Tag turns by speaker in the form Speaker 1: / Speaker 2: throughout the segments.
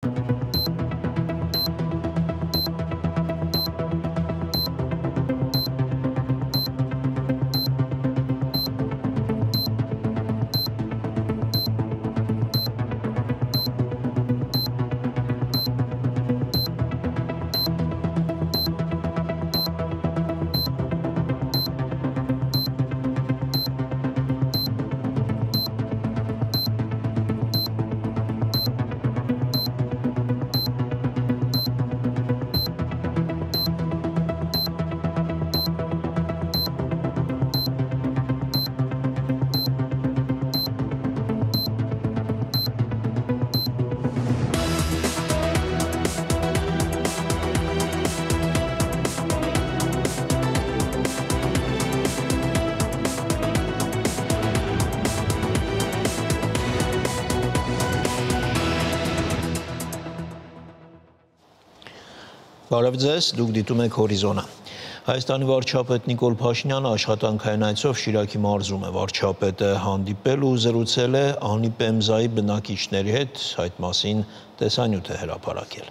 Speaker 1: Բարև ձեզ, դուք դիտում եք Հորիզոնը։ Հայաստանի վարչապետ Նիկոլ Փաշինյանը աշխատանքային այցով Շիրակի մարզում է։ Վարչապետը հանդիպել ու զրուցել է Անի Պեմզայի բնակիչների հետ, այդ մասին տեսանյութ է հրապարակել։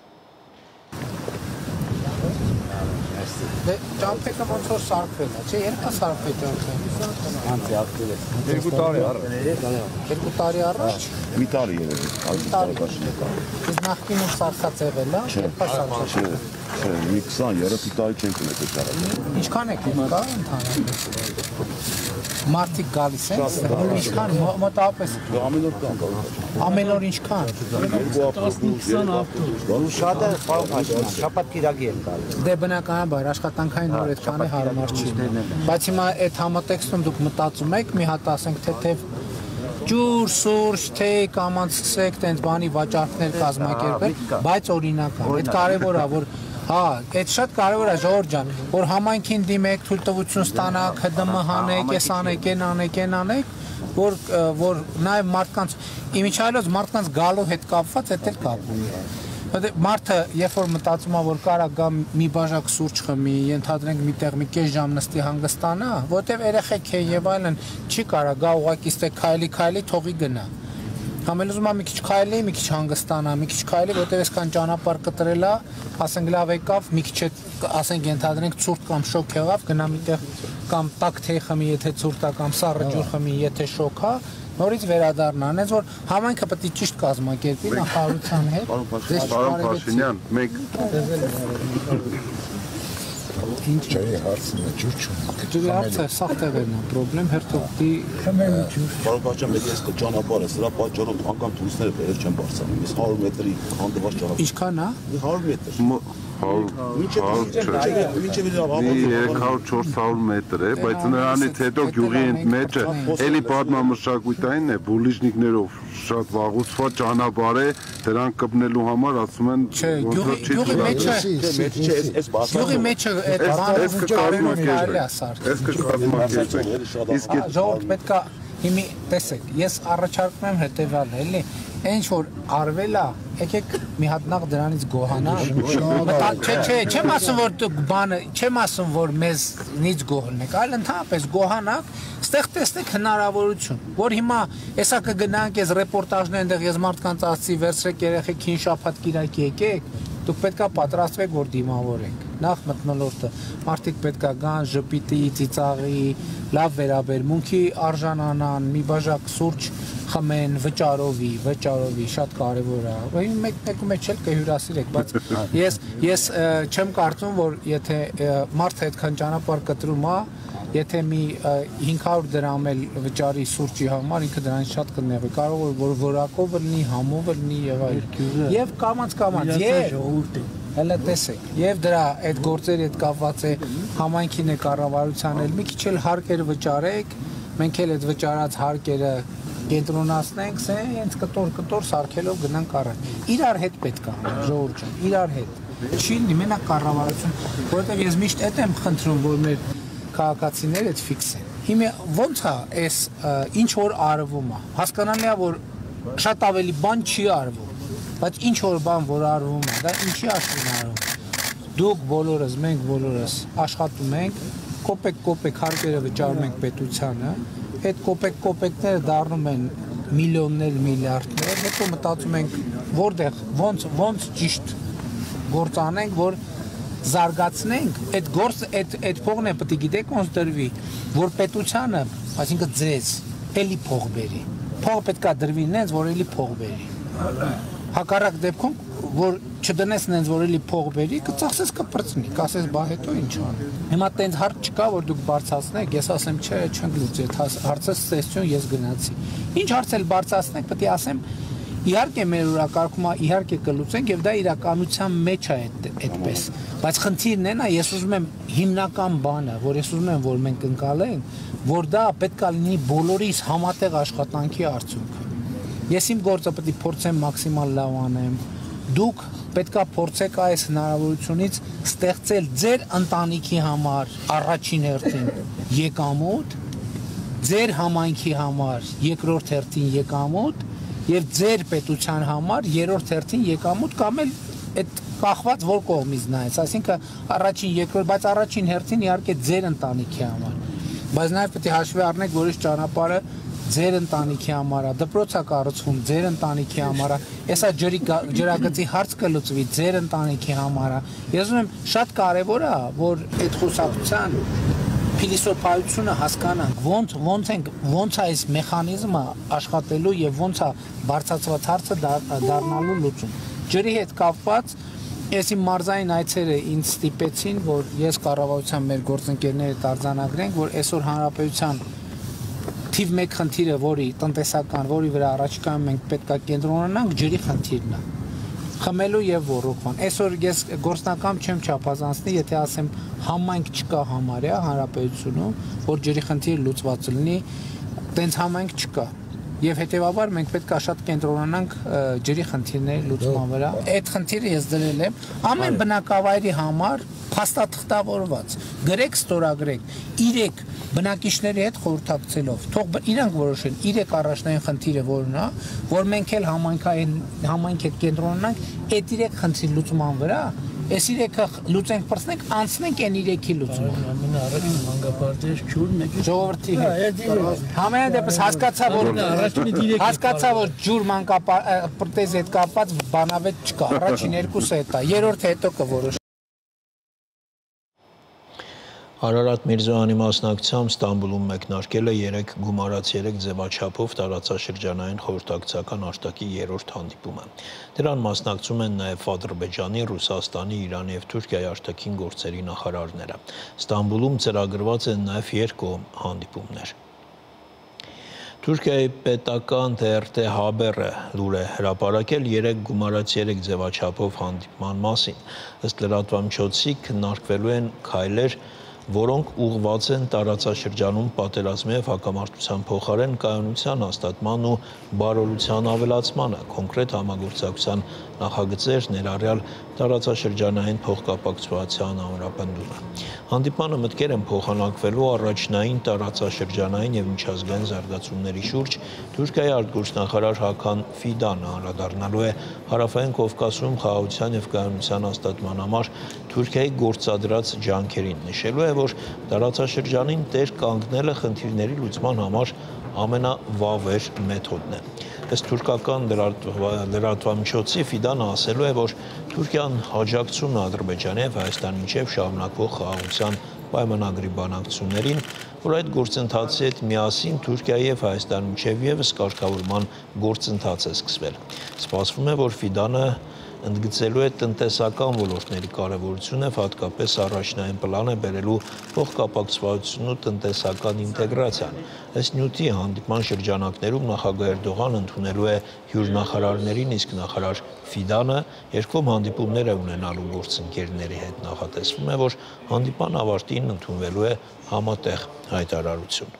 Speaker 2: Ճամփեքը ոնց որ սարքվել է, չէ՞, երկա սարքվել ճամփը։ Անցի ակտիվ է։ 2 տարի առաջ։ 2 տարի առաջ։
Speaker 3: Մի տարի երևի։
Speaker 2: Իսկ նախկինում սարքած եղել է, երկա սարքել։
Speaker 3: Չէ, մի 20-30 տարի չենք ունեցել շարակը։
Speaker 2: Ինչքան եք կա ընդհանրապես։ Մարդիկ գալիս են, ինչքան մոտավորապես։
Speaker 3: Ամեն օր կան։
Speaker 2: Ամեն օր ինչքան։
Speaker 3: 20 ավտոբուս։
Speaker 4: Շատ է, պարոն Փաշինյան, շաբաթ կիրակի են գալիս։
Speaker 2: Դե բնականաբար աշխատանքային օր այդքան է հարմար չի։ Բայց հիմա այդ համատեքստում դուք մտածում եք, մի հատ ասենք թե ջուր, սուրճ, թե կամանց սկսեք տենց բանի վաճառքներ կազմակերպել, բայց օրինական։ Այդ կարևոր է, որ այդ շատ կարևոր է ժողովուրդ ջան, որ համայնքին դիմեք, թույլտվություն ստանաք, ՀԴՄ հանեք, էս անեք, այն անեք, այն անեք, որ նաև մարդկանց իմիջիայլոց մարդկանց գալու հետ կապված էդ էլ կապում է։ Մարդը երբ որ մտածում է, որ կարա գա մի բաժակ սուրճ խմի, ենթադրենք միտեղ մի կես ժամ նստի հանգստանա, որտեվ երեխեք են եւ այլն չի կարա գա ուղակի ստե քայլի թողի գնա։ Կամ էլ ուզում է մի քիչ քայլի, մի քիչ հանգստանա, մի քիչ քայլի, որտեվ այսքան ճանապարհ կտրել է, ասենք լավ եկավ, մի քիչ ասենք ենթադրենք ցուրտ կամ շոկ եղավ, գնա միտեղ կամ տաք թեյ խմի, եթե ցուրտ է, կամ սառը ջուր խմի, եթե շոկ է, նորից վերադառնա, այնպես որ համայնքը պետք է ճիշտ կազմակերպի նախարարության հետ։
Speaker 3: Պարոն Փաշինյան, մենք
Speaker 2: ինչ է հարցը, ջուր չունենք։ Ջուրի հարցը սաղ տեղերն է, պրոբլեմ հերթովտի խմել ջուր։
Speaker 3: Պարոն Փաշինյան, մենք այս ճանապարհը, սրա պատճառով անգամ տուրիստները վերել չեն բարձրանում։ Այս 100 մետրի հանդիպած ճանապարհ։
Speaker 2: Ինչքան է։
Speaker 3: 100 մետր։
Speaker 5: 300-400 մետր է, բայց նրանից հետո գյուղի մեջը էլի պատմամշակութային է, բուլիժնիկներով շատ վաղուց ճանապարհ է, դրանք կպնելու համար ասում են
Speaker 2: գյուղի մեջը գյուղի մեջը այդ ժողովուրդ պետք է հիմի տեսեք, ես առաջարկում եմ հետևյալը, էլի ինչ որ արվել է, եկեք մի հատ նախ դրանից գոհանանք։ Չեմ ասում որ բանը, չեմ ասում որ մեզնից գոհնեք, այլ ընդհանրապես գոհանանք, ստեղ տեսնեք հնարավորություն, որ հիմա հեսա կգնանք, ես ռեպորտաժներ այնտեղ ես մարդկանց ասացի, վերցրեք երեխեքին շաբաթ կիրակի եկեք, դուք պետքա պատրաստվեք որ դիմավորեք։ Նախ մթնոլորտը, մարդիկ պետքա գան, ժպիտի, ծիծաղի, լավ վերաբերմունքի արժանանան, մի բաժակ սուրճ խմեն, վճարովի, շատ կարևոր է։ Մեկու մեջ էլ կհյուրասիրեք, բայց ես չեմ կարծում, որ եթե մարդը այդքան ճանապարհ կտրում է, եթե մի 500 դրամ էլ վճարի սուրճի համար, ինքը դրանից շատ կնեղվի, կարող է որ որակով լինի, համով լինի եւ այլն։ Եվ կամանց, հələ տեսեք, եւ դրա այդ գործերի հետ կապված է համայնքին է կառավարության էլ մի քիչ էլ հարկեր վճարեք, մենք էլ այդ վճարած հարկերը կենտրոնացնենք, հենց կտոր սարքելով գնանք առաջ։ Իրար հետ պետք է անենք, ժողովուրդ ջան, իրար հետ։ Չի լինի մենակ կառավարություն, որովհետեւ ես միշտ այդ եմ խնդրում, որ մեր քաղաքացիները այդ ֆիքս են։ Հիմա ոնց է այս ինչ որ արվում է։ Հասկանալի է, որ շատ ավելի բան չի արվում, բայց ինչ որ բան որ արվում է, դա ինչի աշխին արվում։ Դուք բոլորս, մենք բոլորս աշխատում ենք, կոպեկ հարկերը վճարում ենք պետությանը, այդ կոպեկները դառնում են միլիոններ, միլիարդներ, հետո մտածում ենք որտեղ ոնց ճիշտ գործ անենք, որ զարգացնենք, այդ գործը այդ փողն է պետք է գիտեք ոնց դրվի, որ պետությանը, այսինքն ձեզ, էլի փող բերի։ Փողը պետք է դրվի նենց, որ էլի փող բերի։ Հակառակ դեպքում, որ չդնես նենց, որ էլի փող բերի, կծախսես կպրծնի, կասես բա հետո ինչ անի։ Հիմա տենց հարց չկա, որ դուք բարձրացնեք, ես ասեմ չէ, չենք լուծի, հարցը ստեսություն ես գնացի։ Ինչ հարց էլ բարձրացնեք, պետք է ասեմ իհարկե մեր օրակարգումը իհարկե կլուծենք եւ դա իրականության մեջ է այդպես, բայց խնդիրն է նա, ես ուզում եմ հիմնական բանը, որ ես ուզում եմ, որ մենք ընկալենք, որ դա պետք է լինի բոլորիս համատեղ աշխատանքի արդյունքը։ Ես իմ գործը պետք է փորձեմ մաքսիմալ լավ անեմ։ Դուք պետք է փորձեք այս հնարավորությունից ստեղծել ձեր ընտանիքի համար առաջին հերթին եկամուտ, ձեր համայնքի համար երկրորդ հերթին եկամուտ եւ ձեր պետության համար երրորդ հերթին եկամուտ կամ էլ այդ կախված որ կողմից նայես, այսինքն առաջին երկրորդ, բայց առաջին հերթին իհարկե ձեր ընտանիքի համար։ Բայց նաեւ պետք է հաշվի առնեք, որ այս ճանապարհը ձեր ընտանիքի համար է, դպրոց է կառուցվում ձեր ընտանիքի համար է, հեսա ջրագծի հարց կլուծվի ձեր ընտանիքի համար է։ Ես ուզում եմ շատ կարեւոր է, որ այդ խոսակցության փիլիսոփայությունը հասկանանք, ոնց է այս մեխանիզմը աշխատելու եւ ոնց է բարձրացված հարցը դառնալու լուծում։ Ջրի հետ կապված ես իմ մարզային այցերը ինձ ստիպեցին, որ ես կառավարության մեր գործընկերները արձանագրենք, որ այսօր հանրապետության թիվ 1 խնդիրը, որի տնտեսական, որի վրա առաջիկայում մենք պետք է կենտրոնանանք, ջրի խնդիրն է։ Խմելու եւ ոռոգման։ Այսօր ես գործնական չեմ չափազանցնի, եթե ասեմ համայնք չկա համարյա հանրապետությունում, որ ջրի խնդիրը լուծված լինի, տենց համայնք չկա։ Եվ հետեւաբար մենք պետք է շատ կենտրոնանանք ջրի խնդիրների լուծման վրա։ Այդ խնդիրը ես դրել եմ ամեն բնակավայրի համար փաստաթղթավորված։ Գրեք, ստորագրեք 3 բնակիչների հետ խորհրդակցելով, թող իրանք որոշեն 3 առաջնային խնդիրը որն է, որ մենք էլ համայնք հետ կենտրոնանանք այդ 3 խնդրի լուծման վրա, այս 3-ը լուծենք, պրծնենք, անցնենք այն 3-ի լուծման։
Speaker 6: Ամենաառաջին մանկապարտեզ ջուրն է։
Speaker 2: Ժողովրդի հետ։ Համենայն դեպս հասկացա, որ ջուր մանկապարտեզի հետ կապված բանավեճ չկա։ Առաջին 2-ը այդ է, երրորդը հետո կորոշ։
Speaker 1: Արարատ Միրզոյանի մասնակցությամբ Ստամբուլում մեկնարկել է 3 գումարած 3 ձևաչափով տարածաշրջանային խորհրդակցական աշտակի 3-րդ հանդիպումը։ Դրան մասնակցում են նաև Ադրբեջանի, Ռուսաստանի, Իրանի եւ Թուրքիայի արտաքին գործերի նախարարները։ Ստամբուլում ծրագրված են նաև երկկողմ հանդիպումներ։ Թուրքիայի պետական TRT Haber-ը լուր է հրապարակել 3 գումարած 3 ձևաչափով հանդիպման մասին։ Ըստ լրատվամիջոցի քննարկվելու են քայլեր, որոնք ուղղված են տարածաշրջանում պատերազմի եւ հակամարտության փոխարեն կայունության հաստատման ու բարօրության ավելացմանը, կոնկրետ համագործակցության նախագծեր, ներառյալ տարածաշրջանային փոխկապակցության ամրապնդումը։ Հանդիպանը մտքեր են փոխանակվելու առաջնային տարածաշրջանային եւ միջազգային զարգացումների շուրջ Թուրքիայի արտգործնախարար Hakan Fidanը անդրադառնալու է Հարավային Կովկասում խաղաղության եւ կայունության հաստատման համար Թուրքիայի գործադրած ջանքերին, նշելու է, որ տարածաշրջանին տեր կանգնելը խնդիրների լուծման համար ամենավավեր մեթոդն է։ Ըստ թուրքական լրատվամիջոցի Ֆիդանը ասելու է, որ Թուրքիան աջակցում է Ադրբեջանի եւ Հայաստանի միջև շարունակվող խաղաղության պայմանագրի բանակցություններին, որ այդ գործընթացի հետ միասին Թուրքիայի եւ Հայաստանի միջև եւս կարգավորման գործընթաց է սկսվել։ Սպասվում է, որ Ֆիդանը ընդգծելու է տնտեսական ոլորտների կարևորությունը, հատկապես առաջնային պլան է բերելու փոխկապակցվածությունն ու տնտեսական ինտեգրացիան։ Ըստ նյութի հանդիպման շրջանակներում նախագահ Էրդողանը ընդունելու է հյուրանախարարներին, իսկ նախարար Ֆիդանը երկկողմ հանդիպումներ է ունենալու գործընկերների հետ։ Նախատեսվում է, որ հանդիպման ավարտին ընդունվելու է համատեղ հայտարարություն։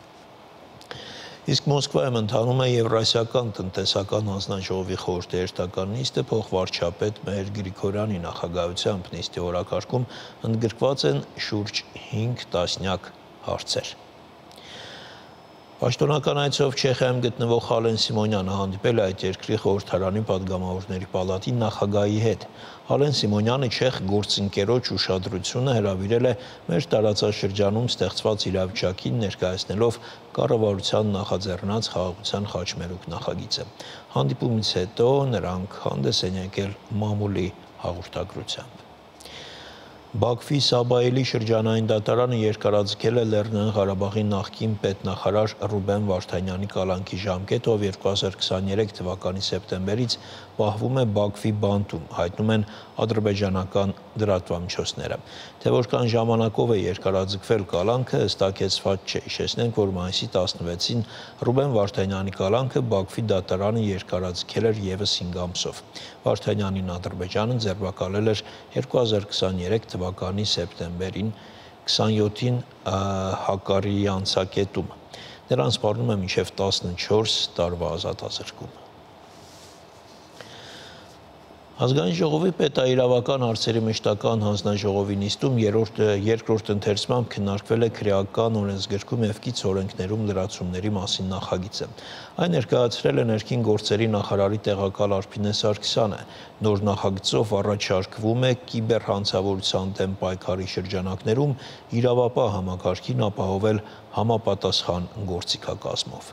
Speaker 1: Իսկ Մոսկվայում ընթանում է Եվրասիական տնտեսական հանձնաժողովի խորհրդերթական նիստը փոխվարչապետ Մեհեր Գրիգորյանի նախագահությամբ նիստի օրակարգում ընդգրկված են շուրջ 5 տասնյակ հարցեր։ Պաշտոնական այցով Չեխիայում գտնվող Հալեն Սիմոնյանը հանդիպել է այդ երկրի խորհրդարանի պատգամավորների պալատի նախագահի հետ։ Հալեն Սիմոնյանը չեխ գործընկերոջ ուշադրությունը հրավիրել է մեր տարածաշրջանում ստեղծված իրավիճակին ներկայացնելով կառավարության նախաձեռնած խաղաղության խաչմերուկ նախագիծը։ Հանդիպումից հետո նրանք հանդես են եկել մամուլի հաղորդագրությամբ։ Բաքվի Սաբայելի շրջանային դատարանը երկարաձգել է Լեռնային Ղարաբաղի նախկին պետնախարար Ռուբեն Վարդանյանի կալանքի ժամկետը, ով 2023 թվականի սեպտեմբերից պահվում է Բաքվի բանտում, հայտնում են ադրբեջանական լրատվամիջոցները։ Թե որքան ժամանակով է երկարաձգվել կալանքը, հստակեցված չէ։ Հիշեցնենք, որ մայիսի 16-ին Ռուբեն Վարդանյանի կալանքը Բաքվի դատարանը երկարաձգել էր ևս 5 ամսով։ Վարդանյանին Ադրբեջանը ձերբակալել էր 2023 թվականի սեպտեմբերին 27-ին Հակարիի անցակետում։ Նրան սպառնում է մինչև 14 տարվա ազատազրկում։ Ազգային ժողովի պետաիրավական հարցերի մշտական հանձնաժողովի նիստում երկրորդ ընթերցմամբ քննարկվել է քրեական օրենսգրքում եւ կից օրենքներում լրացումների մասին նախագիծը։ Այն ներկայացրել է ներքին գործերի նախարարի տեղակալ Արփինե Սարգսյանը։ Նոր նախագծով առաջարկվում է կիբերհանցավորության դեմ պայքարի շրջանակներում իրավապահ համակարգին ապահովել համապատասխան գործիքակազմով։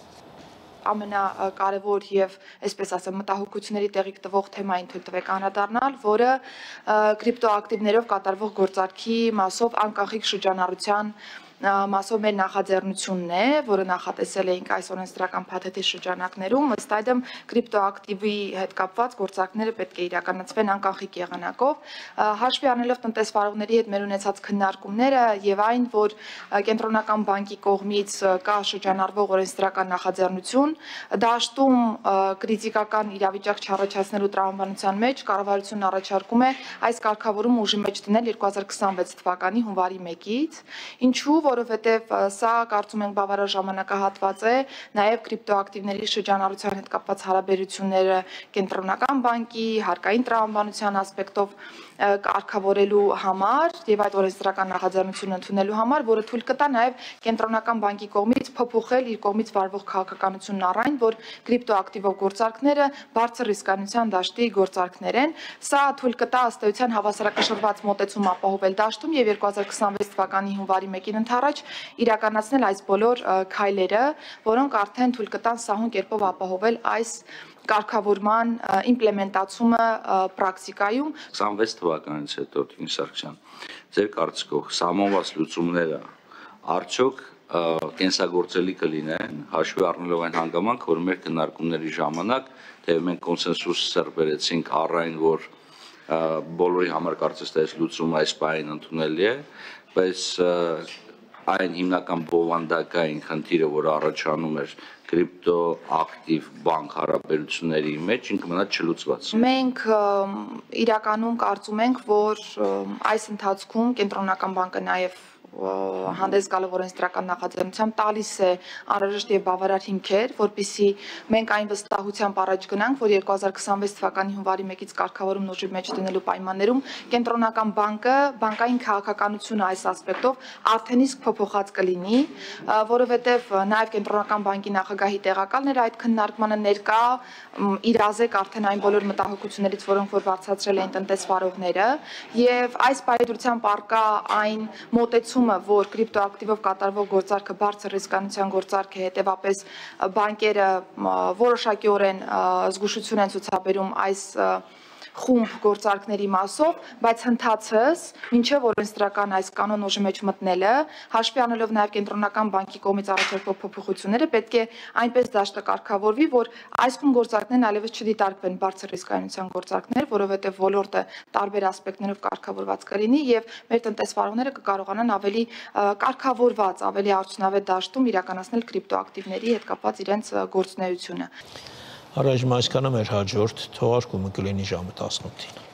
Speaker 7: Ամենակարևոր եւ այսպես ասեմ մտահոգությունների տեղիք տվող թեմային թույլ տվեք անդրադառնալ, որը կրիպտոակտիվներով կատարվող գործարքի մասով անկախիկ շրջանառության մասով մեր նախաձեռնությունն է, որը նախատեսել էինք այս օրենսդրական փաթեթի շրջանակներում, ըստ այդմ կրիպտոակտիվի հետ կապված գործարքները պետք է իրականացվեն անկախիկ եղանակով, հաշվի առնելով տնտեսվարողների հետ մեր ունեցած քննարկումները եւ այն, որ կենտրոնական բանկի կողմից կա շրջանառվող օրենսդրական նախաձեռնություն, դաշտում կրիտիկական իրավիճակ չառաջացնելու տրամաբանության մեջ կառավարությունն առաջարկում է այս կարգավորումը ուժի մեջ դնել 2026 թվականի հունվարի 1-ից, ինչու որովհետև սա կարծում ենք բավարար ժամանակահատված է նաև կրիպտոակտիվների շրջանառության հետ կապված հարաբերությունները կենտրոնական բանկի, հարկային տրամաբանության ասպեկտով կարգավորելու համար եւ այդ օրենսդրական նախաձեռնությունը ընդունելու համար, որը թույլ կտա նաև կենտրոնական բանկի կողմից փոփոխել իր կողմից վարվող քաղաքականությունն առայն, որ կրիպտոակտիվով գործարքները բարձր ռիսկանության դաշտի գործարքներ են։ Սա թույլ կտա ըստ էության հավասարակշռված մոտեցում ապահովել դաշտում եւ 2026 թվականի հունվարի 1-ին առաջ իրականացնել այս բոլոր քայլերը, որոնք արդեն թույլ կտան սահուն կերպով ապահովել այս կարգավորման իմպլեմենտացումը պրակտիկայում
Speaker 8: 26 թվականից հետո Տիկին Սարգսյան, ձեր կարծիքով սահմանված լուծումները արդյոք կենսագործելի կլինեն, հաշվի առնելով այն հանգամանք, որ մեր քննարկումների ժամանակ թեև մենք կոնսենսուս սերբերեցինք առայն, որ բոլորի համար կարծես թե այս լուծումը այս պահին ընդունելի է, բայց այն հիմնական բովանդակային խնդիրը, որը առաջանում էր կրիպտոակտիվ բանկ հարաբերությունների մեջ, ինքը մնաց չլուծված։
Speaker 7: Մենք իրականում կարծում ենք, որ այս ընթացքում կենտրոնական բանկը նաև հանդես գալով օրենսդրական նախաձեռնությամբ տալիս է անհրաժեշտ եւ բավարար հիմքեր, որպեսզի մենք այն վստահությամբ առաջ գնանք, որ 2026 թվականի հունվարի 1-ից կարգավորումն ուժի մեջ դնելու պայմաններում կենտրոնական բանկը բանկային քաղաքականությունը այս ասպեկտով արդեն իսկ փոփոխած կլինի, որովհետեւ նաեւ կենտրոնական բանկի նախագահի տեղակալները այդ քննարկմանը ներկա իրազեկ արդեն այն բոլոր մտահոգություններից, որոնք որ բարձրացրել էին տնտեսվարողները, եւ այս պայմանությամբ արկա այն մոտեցումը, որ կրիպտոակտիվով կատարվող գործարքը բարձր ռիսկանության գործարք է, հետևապես բանկերը որոշակիորեն զգուշություն են ցուցաբերում այս խումբ գործարքների մասով, բայց հնդածս մինչև օրենսդրական այս կանոն ուժի մեջ մտնելը, հաշվի առնելով նաև կենտրոնական բանկի կողմից առաջարկվող փոփոխությունները, պետք է այնպես դաշտը կարգավորվի, որ այս խումբ գործարքներն այլևս չդիտարկվեն բարձր ռիսկայնության գործարքներ, որովհետև ոլորտը տարբեր ասպեկտներով կարգավորված կլինի եւ մեր տնտեսվարողները կկարողանան ավելի կարգավորված, ավելի արդյունավետ դաշտում իրականացնել կրիպտոակտիվների հետ կապված իրենց գործունեությունը։
Speaker 1: Առայժմ այսքանը մեր հաջորդ թողարկումը կլինի ժամը 18-ին։